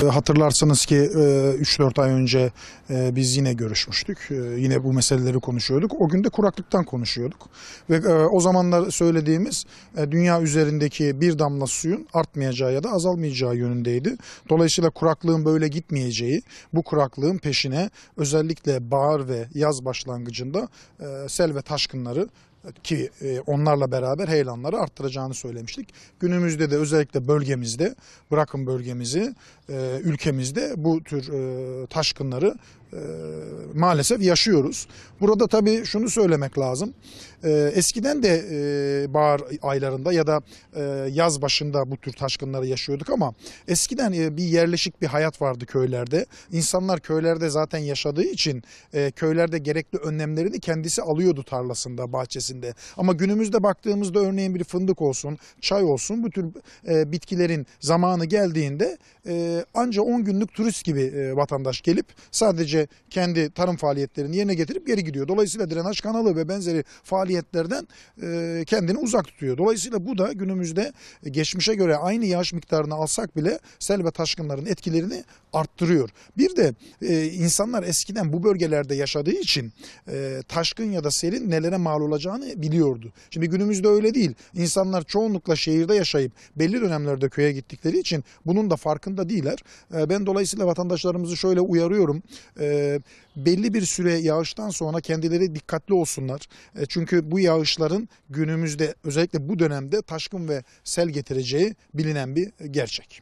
Hatırlarsınız ki 3-4 ay önce biz yine görüşmüştük. Yine bu meseleleri konuşuyorduk. O gün de kuraklıktan konuşuyorduk. Ve o zamanlar söylediğimiz dünya üzerindeki bir damla suyun artmayacağı ya da azalmayacağı yönündeydi. Dolayısıyla kuraklığın böyle gitmeyeceği, bu kuraklığın peşine özellikle bahar ve yaz başlangıcında sel ve taşkınları ki onlarla beraber heyelanları arttıracağını söylemiştik. Günümüzde de özellikle bölgemizde, bırakın bölgemizi, ülkemizde bu tür taşkınları maalesef yaşıyoruz. Burada tabii şunu söylemek lazım. Eskiden de bahar aylarında ya da yaz başında bu tür taşkınları yaşıyorduk ama eskiden bir yerleşik bir hayat vardı köylerde. İnsanlar köylerde zaten yaşadığı için köylerde gerekli önlemlerini kendisi alıyordu tarlasında, bahçesinde. Ama günümüzde baktığımızda örneğin bir fındık olsun, çay olsun, bu tür bitkilerin zamanı geldiğinde anca 10 günlük turist gibi vatandaş gelip sadece kendi tarım faaliyetlerini yerine getirip geri gidiyor. Dolayısıyla drenaj kanalı ve benzeri faaliyetlerden kendini uzak tutuyor. Dolayısıyla bu da günümüzde geçmişe göre aynı yağış miktarını alsak bile sel ve taşkınların etkilerini arttırıyor. Bir de insanlar eskiden bu bölgelerde yaşadığı için taşkın ya da selin nelere mal olacağını biliyordu. Şimdi günümüzde öyle değil. İnsanlar çoğunlukla şehirde yaşayıp belli dönemlerde köye gittikleri için bunun da farkında değiller. Ben dolayısıyla vatandaşlarımızı şöyle uyarıyorum. Belli bir süre yağıştan sonra kendileri dikkatli olsunlar. Çünkü bu yağışların günümüzde özellikle bu dönemde taşkın ve sel getireceği bilinen bir gerçek.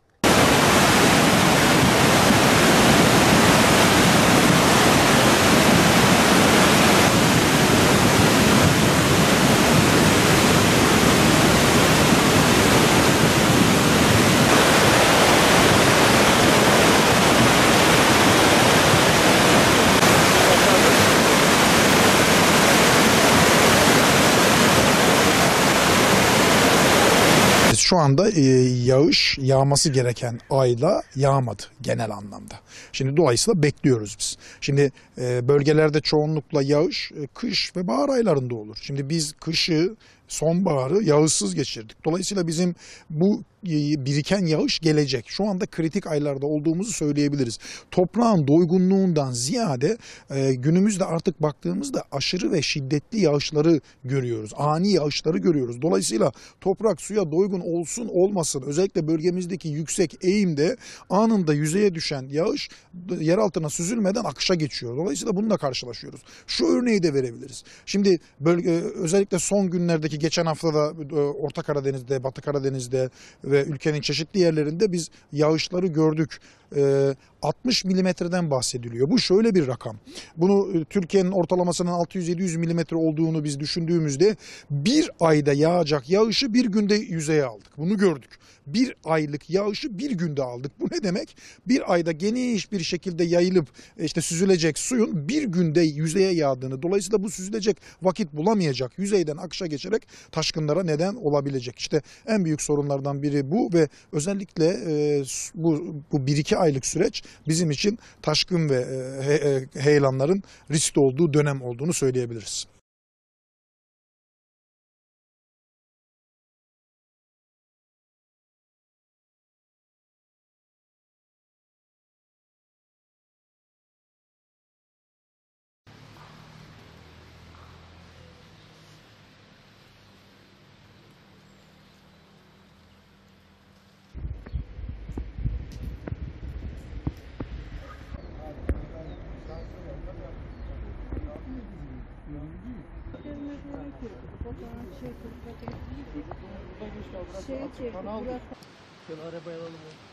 Şu anda yağış yağması gereken ayla yağmadı genel anlamda. Şimdi dolayısıyla bekliyoruz biz. Şimdi bölgelerde çoğunlukla yağış kış ve bahar aylarında olur. Şimdi biz kışı, sonbaharı yağışsız geçirdik. Dolayısıyla bizim bu biriken yağış gelecek. Şu anda kritik aylarda olduğumuzu söyleyebiliriz. Toprağın doygunluğundan ziyade günümüzde artık baktığımızda aşırı ve şiddetli yağışları görüyoruz. Ani yağışları görüyoruz. Dolayısıyla toprak suya doygun olsun olmasın özellikle bölgemizdeki yüksek eğimde anında yüzeye düşen yağış yer altına süzülmeden akışa geçiyor. Dolayısıyla bununla karşılaşıyoruz. Şu örneği de verebiliriz. Şimdi özellikle son günlerdeki geçen haftada Orta Karadeniz'de, Batı Karadeniz'de ve ülkenin çeşitli yerlerinde biz yağışları gördük. 60 milimetreden bahsediliyor. Bu şöyle bir rakam. Bunu Türkiye'nin ortalamasının 600-700 milimetre olduğunu biz düşündüğümüzde bir ayda yağacak yağışı bir günde yüzeye aldık. Bunu gördük. Bir aylık yağışı bir günde aldık. Bu ne demek? Bir ayda geniş bir şekilde yayılıp süzülecek suyun bir günde yüzeye yağdığını, dolayısıyla bu süzülecek vakit bulamayacak, yüzeyden akışa geçerek taşkınlara neden olabilecek. İşte en büyük sorunlardan biri bu ve özellikle bu 1-2 aylık süreç bizim için taşkın ve heyelanların riskli olduğu dönem olduğunu söyleyebiliriz. Şey çek, Burak. Şöyle arabaya alalım.